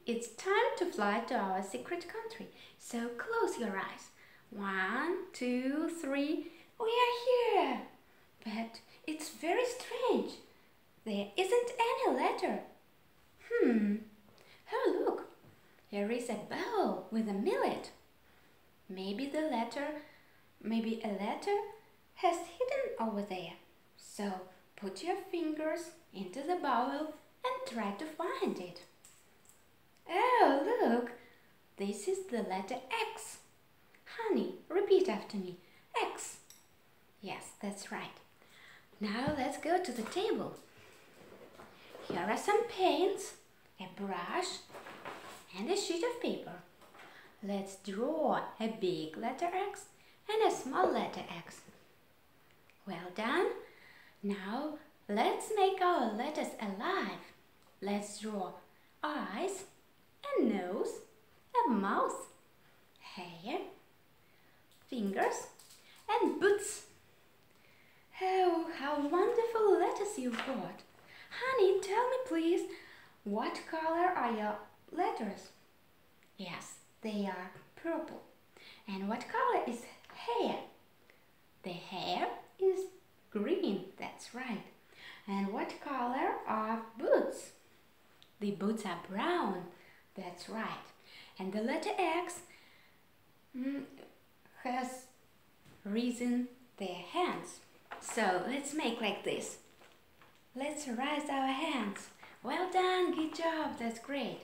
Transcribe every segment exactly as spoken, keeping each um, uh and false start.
It's time to fly to our secret country. So close your eyes. One, two, three. We are here. But it's very strange. There isn't any letter. Hmm. Oh, look. Here is a bowl with a millet. Maybe the letter, maybe a letter has hidden over there. So put your fingers into the bowl and try to find it. Oh, look. This is the letter X. Honey, repeat after me. X. Yes, that's right. Now let's go to the table. Here are some paints, a brush, and a sheet of paper. Let's draw a big letter X and a small letter X. Well done. Now let's make our letters alive. Let's draw eyes, a nose, a mouth, hair, fingers, and boots. Oh, how wonderful letters you've got. Honey, tell me please, what color are your letters? Yes, they are purple. And what color is hair? The hair is green, that's right. And what color are boots? The boots are brown, that's right. And the letter X mm, has risen their hands. So let's make like this. Let's raise our hands. Well done, good job, that's great.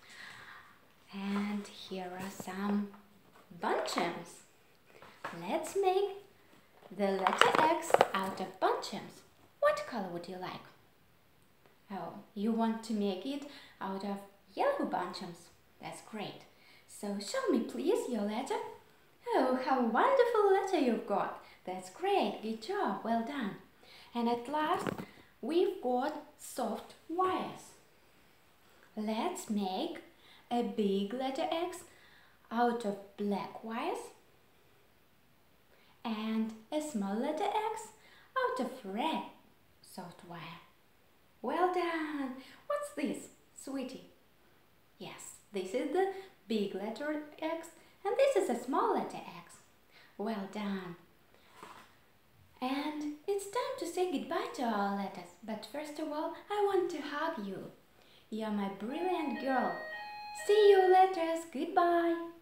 And here are some bunchems. Let's make the letter X out of bunchems. What color would you like? Oh, you want to make it out of yellow bunchems. That's great. So show me please your letter. Oh, how wonderful letter you've got. That's great, good job, well done. And at last, we've got soft wires. Let's make a big letter X out of black wires and a small letter X out of red soft wire. Well done! What's this, sweetie? Yes, this is the big letter X and this is a small letter X. Well done! And it's time to say goodbye to our letters, but first of all, I want to hug you. You're my brilliant girl. See you letters. Goodbye.